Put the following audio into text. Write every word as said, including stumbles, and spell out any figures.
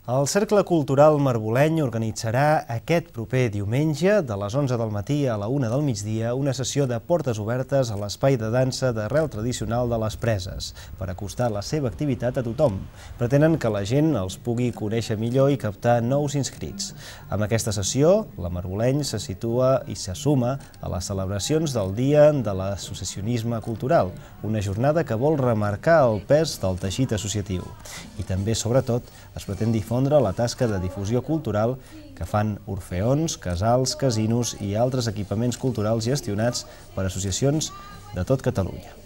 El Cercle Cultural Marboleny organitzarà aquest proper diumenge, de les onze del matí a la una del migdia, una sessió de portes obertes a l'espai de dansa d'arrel tradicional de les Preses, per acostar la seva activitat a tothom. Pretenen que la gent els pugui conèixer millor i captar nous inscrits. Amb aquesta sessió, la Marboleny se situa i se suma a les celebracions del Dia de l'Associacionisme Cultural, una jornada que vol remarcar el pes del teixit associatiu. I també, sobretot, es pretén difondre la tasca de difusió cultural que fan orfeons, casals, casinos i altres equipaments culturals gestionats per associacions de tot Catalunya.